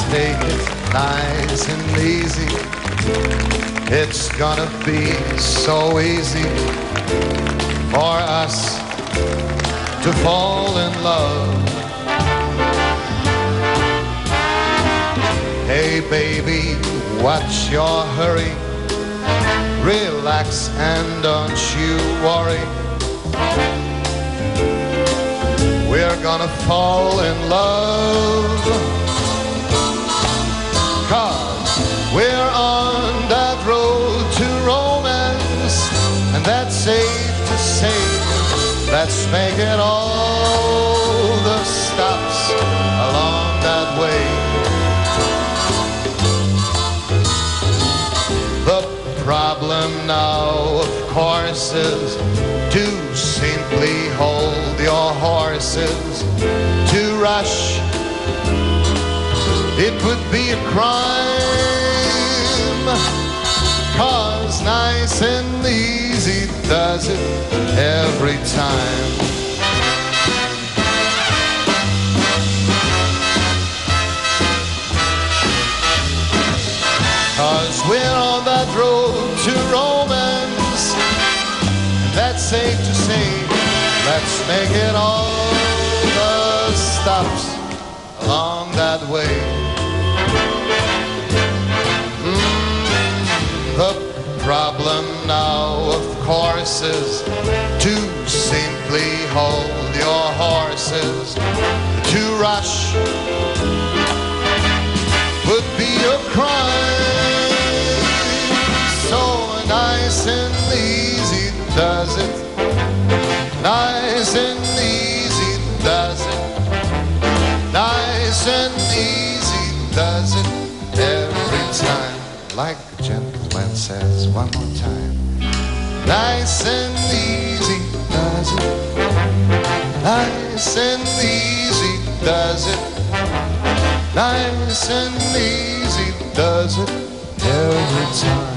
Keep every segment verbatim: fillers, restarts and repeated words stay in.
take it nice and easy. It's gonna be so easy for us to fall in love. Hey baby, what's your hurry? Relax and don't you worry. We're gonna fall in love, 'cause we're on that road to romance, and that's safe to say. Let's make it all the stops along that way. The problem now, of course, is to simply hold your horses. To rush, it would be a crime, 'cause nice and easy does it every time. 'Cause we're on that road to romance, and that's safe to say. Let's make it all the stops along that way. Mm, the problem now, of course, is to simply hold your horses. To rush would be a crime, so nice and easy does it. Nice and easy does it. Nice and easy does it every time. Like the gentleman says one more time. Nice and easy does it. Nice and easy does it. Nice and easy does it every time.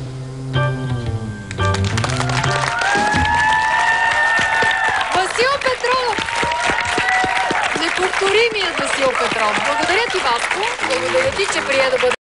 Васил Петров! Неповторимият Васил Петров. Благодаря ти, Васко. Благодаря ти, че прие да бъде